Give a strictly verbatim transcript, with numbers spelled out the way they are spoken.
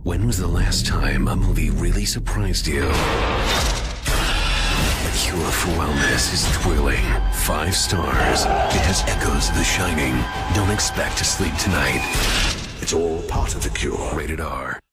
When was the last time a movie really surprised you? The cure for wellness is thrilling. Five stars. It has echoes of The Shining. Don't expect to sleep tonight. It's all part of the cure. Rated R.